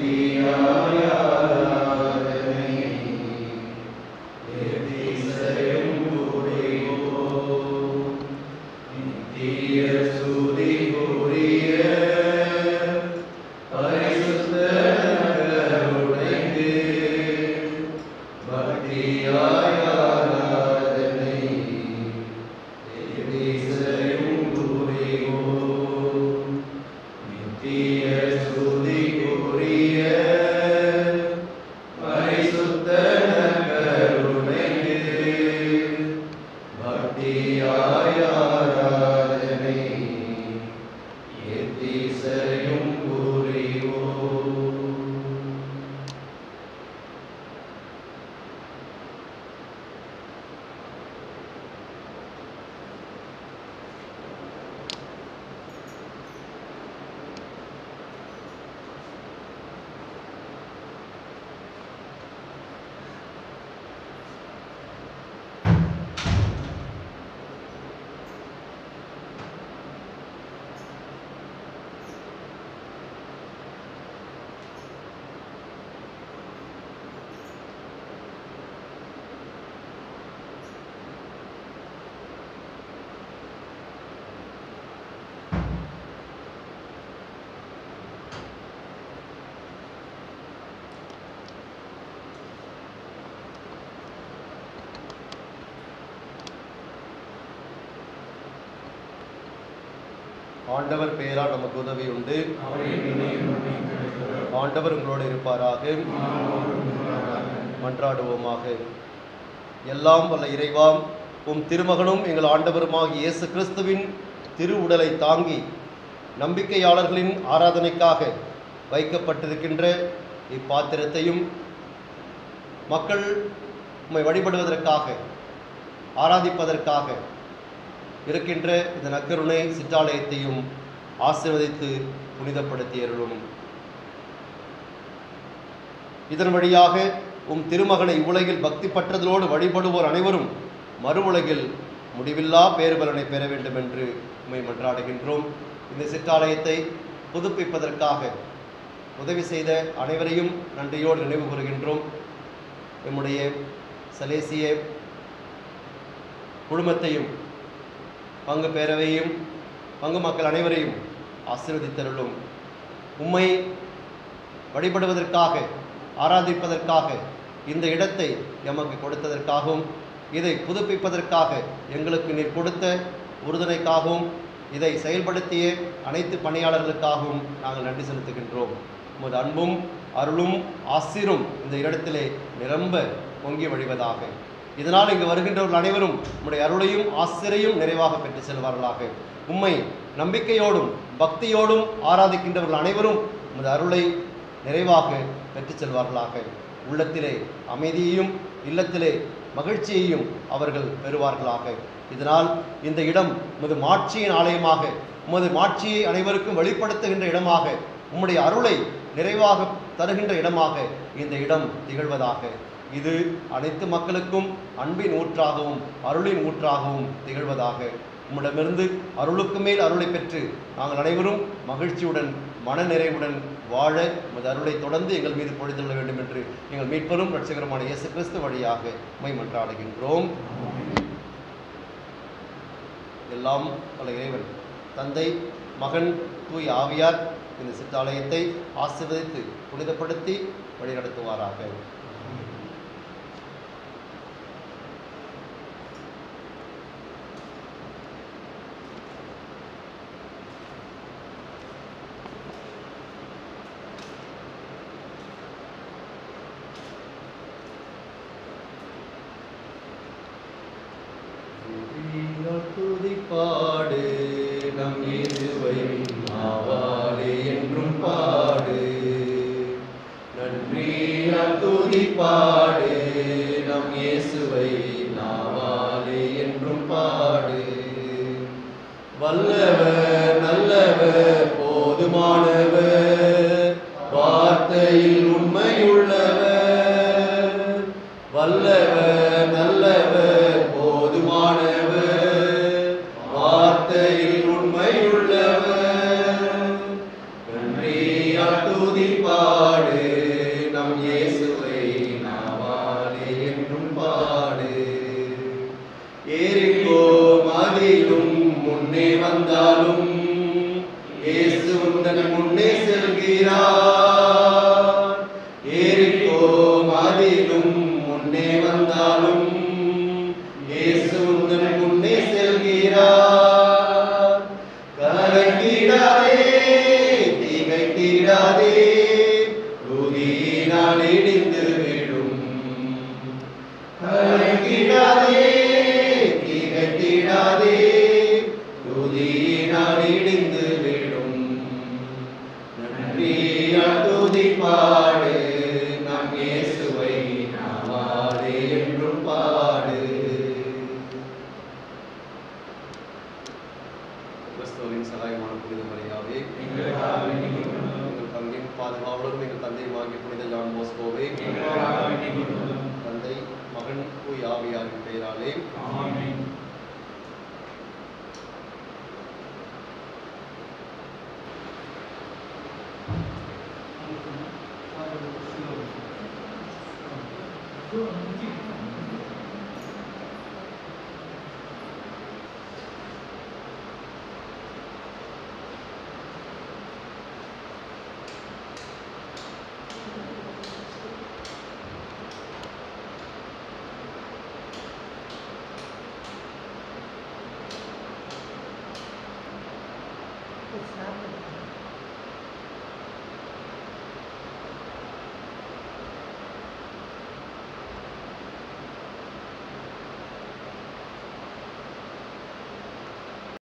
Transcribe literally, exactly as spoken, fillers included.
ஆண்டவர் பெயரால் நமக்கு உதவி உண்டு. ஆண்டவர் உங்களோடு இருப்பாராக. மன்றாடுவோமாக. எல்லாம் வல்ல இறைவா, உம் திருமகனும் எங்கள் ஆண்டவருமாகிய இயேசு கிறிஸ்துவின் திரு உடலை தாங்கி நம்பிக்கையாளர்களின் ஆராதனைக்காக வைக்கப்பட்டிருக்கின்ற இப்பாத்திரத்தையும் மக்கள் உம்மை வழிபடுவதற்காக ஆராதிப்பதற்காக இருக்கின்ற இந்த நற்கருணை சிற்றாலயத்தையும் ஆசீர்வதித்து புனிதப்படுத்தியருளும். இதன் வழியாக உம் திருமகனை இவ்வுலகில் பக்தி பற்றதலோடு வழிபடுவோர் அனைவரும் மறு உலகில் முடிவில்லா பேறுபலனை பெற வேண்டும் என்று உம்மை மன்றாடுகின்றோம். இந்த சிற்றாலயத்தை புதுப்பிப்பதற்காக உதவி செய்த அனைவரையும் நன்றியோடு நினைவு கூறுகின்றோம். நம்முடைய சலேசிய குழுமத்தையும் பங்கு பேரவையும் பங்கு மக்கள் அனைவரையும் ஆசீர்வதித்தருளும். உம்மை வழிபடுவதற்காக ஆராதிப்பதற்காக இந்த இடத்தை எமக்கு கொடுத்ததற்காகவும் இதை புதுப்பிப்பதற்காக எங்களுக்கு நீர் கொடுத்த உறுதுணைக்காகவும் இதை செயல்படுத்திய அனைத்து பணியாளர்களுக்காகவும் நாங்கள் நன்றி செலுத்துகின்றோம். உமது அன்பும் அருளும் ஆசீரும் இந்த இடத்திலே நிரம்ப பொங்கி வழிவதாக. இதனால் இங்கு வருகின்றவர்கள் அனைவரும் உம்முடைய அருளையும் ஆசிரையும் நிறைவாக பெற்று செல்வார்களாக. உம்மை நம்பிக்கையோடும் பக்தியோடும் ஆராதிக்கின்றவர்கள் அனைவரும் உமது அருளை நிறைவாக பெற்று செல்வார்களாக. உள்ளத்திலே அமைதியையும் இல்லத்திலே மகிழ்ச்சியையும் அவர்கள் பெறுவார்களாக. இதனால் இந்த இடம் உமது மாட்சியின் ஆலயமாக, உமது மாட்சியை அனைவருக்கும் வெளிப்படுத்துகின்ற இடமாக, உம்முடைய அருளை நிறைவாக தருகின்ற இடமாக இந்த இடம் திகழ்வதாக. இது அனைத்து மக்களுக்கும் அன்பின் ஊற்றாகவும் அருளின் ஊற்றாகவும் திகழ்வதாக. உம்மிடமிருந்து அருளுக்கு மேல் அருளை பெற்று நாங்கள் அனைவரும் மகிழ்ச்சியுடன் மன நிறைவுடன் வாழ உமது அருளை தொடர்ந்து எங்கள் மீது பொழிந்துள்ள வேண்டும் என்று எங்கள் மீட்பரும் இரட்சகருமான இயேசு கிறிஸ்து வழியாக உம்மை மன்றாடுகின்றோம். எல்லாம் பல இறைவன் தந்தை மகன் தூய் ஆவியார் இந்த சிற்றாலயத்தை ஆசீர்வதித்து புனிதப்படுத்தி வழிநடத்துவாராக. துதிப்பாடு நம் இயேசுவை நாவாலே என்றும் பாடு. நன்றியால் துதிப்பாடு நம் இயேசுவை நாவாலே என்றும் பாடு. வல்லவர் நல்லவர் போதுமானவர் வார்த்தையில் உண்மையுள்ளவர். வல்லவர் நல்லவர் போதுமானவர் வார்த்தையில் உண்மையுள்ளவர். நன்றியால் துதிப்பாடு துதிப்பாடு நம் இயேசுவை நாவாதே என்றும் பாடு. கிறிஸ்துவின் சகாயமான புனித மரியாவே, எங்கள் தந்தையின் பாதுகாவலரும் எங்கள் தந்தையுமாகிய புனித ஜான் போஸ்கோவே, தந்தை மகன் தூய் ஆவியாரின் பெயராலே ஆமென். Thank you.